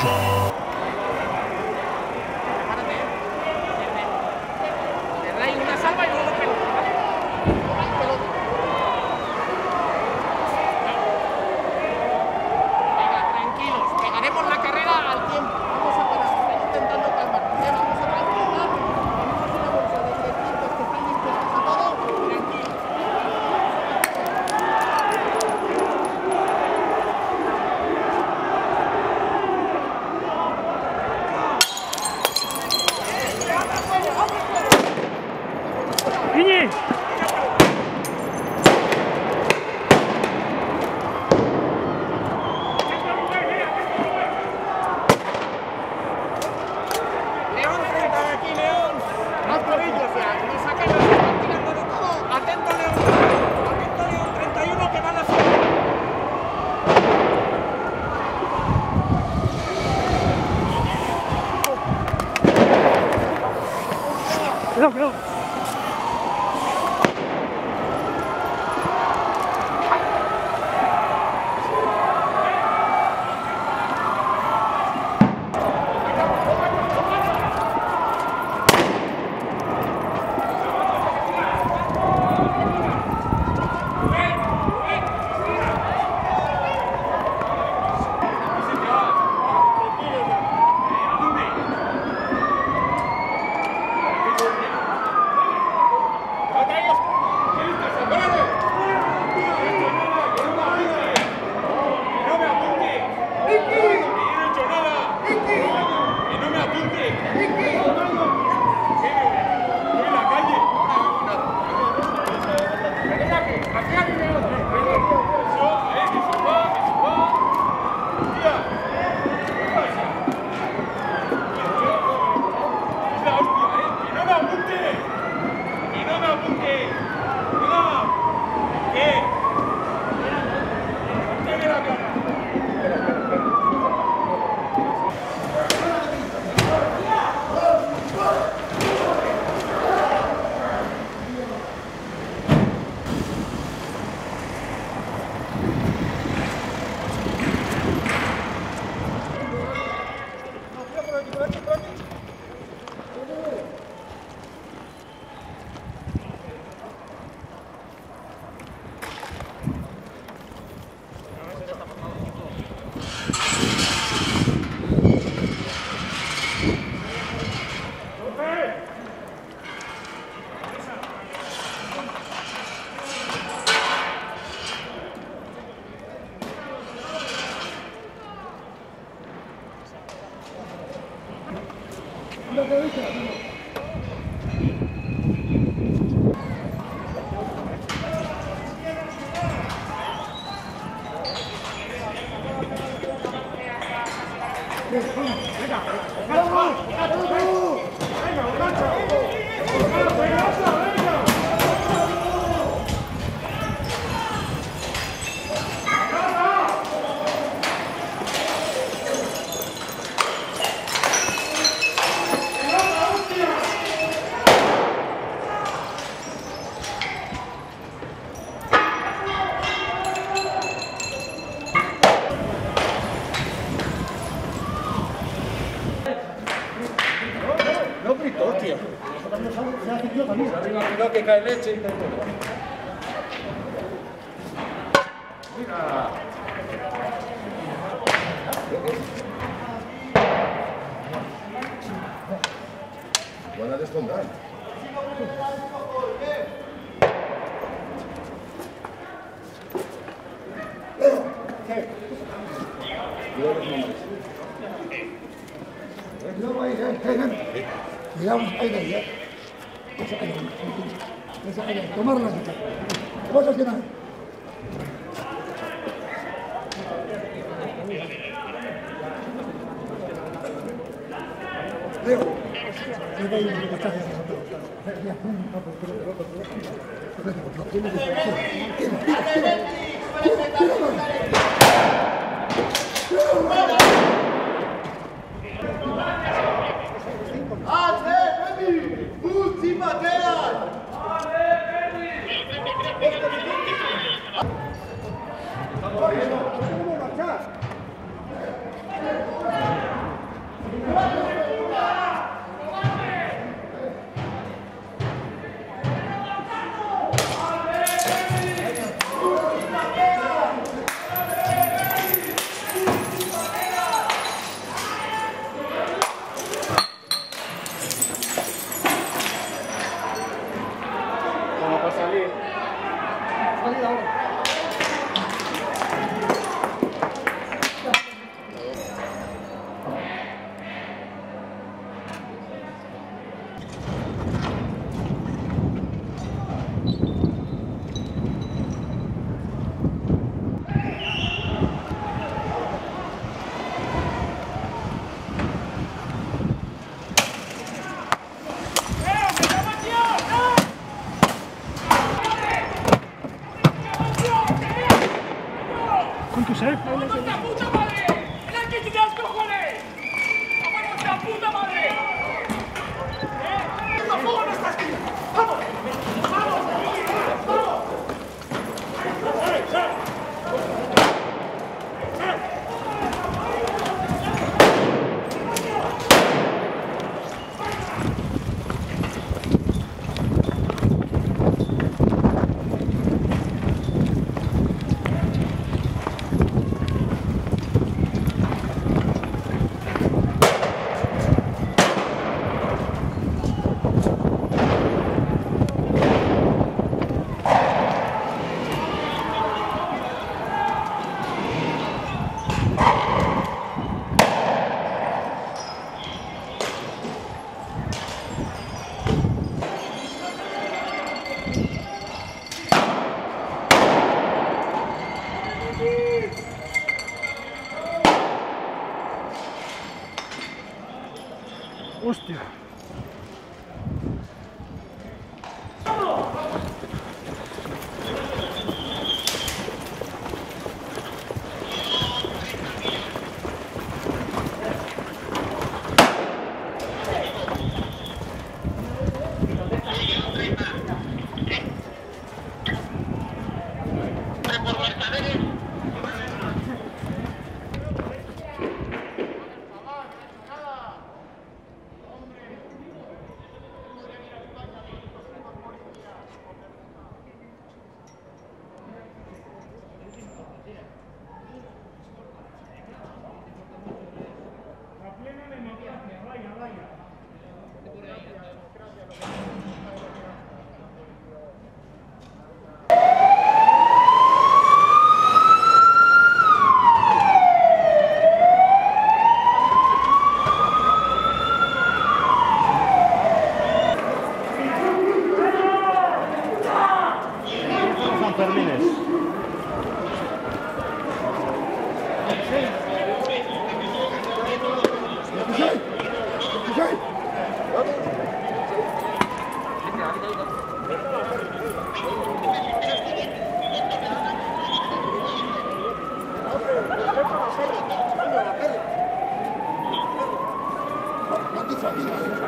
Una salva y luego pelota, ¿vale? Pelota. Venga, tranquilos, pegaremos la carrera al tiempo. Vamos a parar, estoy intentando calmarnos. Vamos a tranquilizar, vamos a hacer una bolsa de directrices que están dispuestos a todo. Tranquilos. ¡Iñi! León frente a aquí, León. Más tobillos ya, no sacan las están tirando de todo. Atento, León. Atento, León. 31 que van a hacer. Cuidado, cuidado. No gritó, tío. Se hace tío también. Cuidado que cae leche y cae todo. Mira. Buena desfondar. Cuidado ahí, cuidado ahí, esa ahí, tomarla. Vas a cenar. Leo, ¡Vamos! ¿Cuánto sé? ¡Vamos a la puta madre! ¡Mira que te das cojones! ¡Vamos a la puta madre! ¡No fuego en esta esquina! ¡Vamos! ¡Vamos! ¡Vamos! Hostia. Aquí,